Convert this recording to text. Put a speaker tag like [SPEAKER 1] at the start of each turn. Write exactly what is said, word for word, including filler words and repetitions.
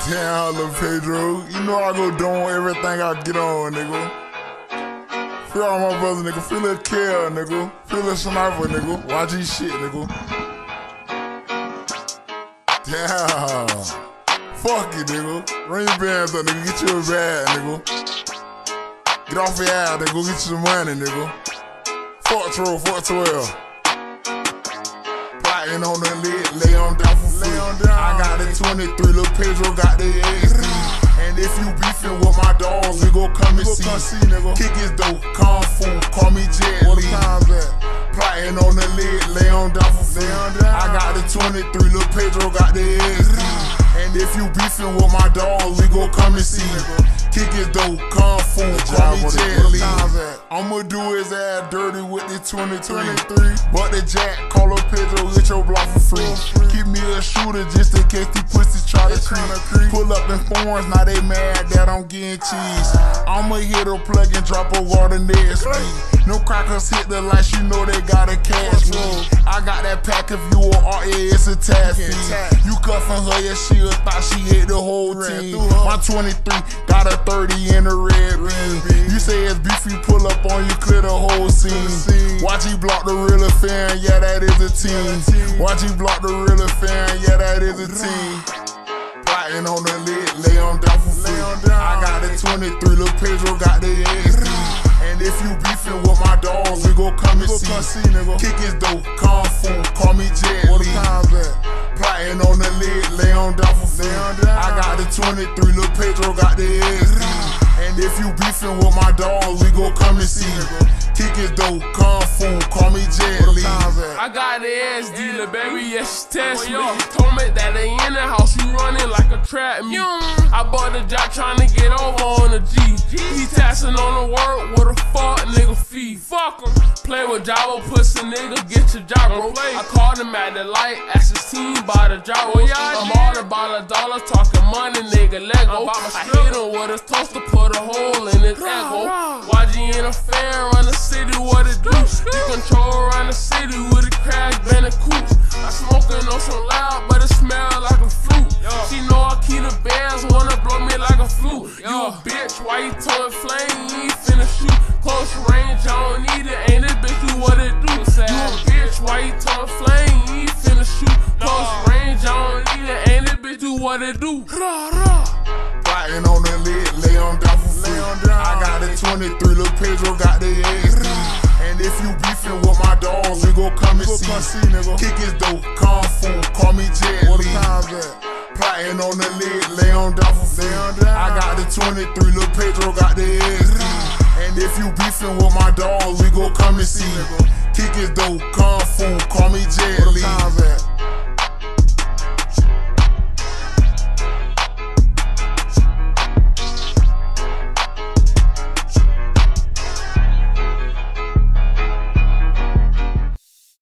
[SPEAKER 1] Damn, little Pedro. You know I go doing everything I get on, nigga. Feel all my brothers, nigga. Feel a care, nigga. Feel a sniper, nigga. Y G shit, nigga. Damn. Fuck it, nigga. Ring your bands up, nigga. Get you a bag, nigga. Get off your ass, nigga. Go get you some money, nigga. Fuck twelve, fuck twelve. Plotting on the lid, lay on down for free. I got the twenty-three, Lil Pedro got the X D. And if you beefing with my dogs, we gon' come and see. Kick his dope, kung fu, call me Jet Li. Plotting on the lid, lay on down for free. I got the twenty-three, Lil Pedro got the X D. And if you beefing with my dogs, we gon' come and see. Kick his dope, kung fu, call me Jet Li. I'ma do his ass dirty with the twenty-three. But the Jack, call up Pedro, hit your block for free. Keep me a shooter just in case these pussies try to creep. Pull up in foreigns, now they mad that I'm getting cheese. I'ma hit a plug and drop a water next speed. No crackers hit the lights, you know they gotta catch me. I got that pack if you a R, yeah, it's a tap fee. You cuffin' her, yeah, she thought she hit the whole team. My twenty-three got a thirty in the red beam. You say it's beef, you pull up on you, clear the whole scene. Watch he block the real fan, yeah, that is a team. Watch he block the real fan, yeah, that is a team. Plotting on the lid, lay on down for free. I got the twenty-three, Lil Pedro got the X D. And if you beefing with my dogs, we gon' come and see. Kick his dope, kung fu, call me Jet Li. Plotting on the lid, lay on down for free. I got the twenty-three, Lil Pedro got the X D. And if you beefing with my dogs, we gon' come and see. Kick his dope, kung fu, call me Jet Li.
[SPEAKER 2] I got the S D, lil' baby, yeah, she test me. Told me that they in the house, you running like a trap me. I bought the job trying to get over on the G. He taxing on the work with a fuck nigga fee. Fuck him. Play with Java, pussy nigga, get your job, bro. I called him at the light, asked his team by the job. I'm all about a dollar, talking money, nigga, let go. I hit him with a toaster, put a hole in his ego. Y G in a fair, run the city, what it do? You control around the city with a crash bandicoot. I smoking on some loud, but it smell like a flute. She know I keep the bands, wanna blow me like a flute. You a bitch, why you towing flame? You ain't finna shoot. Close range, I don't need it, ain't this bitch do what it do. You a bitch, why you towing flame? You ain't finna shoot. Close range, I don't need it, ain't this bitch do what it do.
[SPEAKER 1] Plotting on the lid, lay on down for free. I got the twenty-three, Lil Pedro got the X D. And if you beefing with my dogs, we gon' come and see. Kick his dope, kung fu, call me Jet Li. Plotting on the lid, lay on down for free. I got the twenty-three, Lil Pedro got the X D. And if you beefing with my dogs, we gon' come and see. Kick his dope, kung fu, call me Jet Li.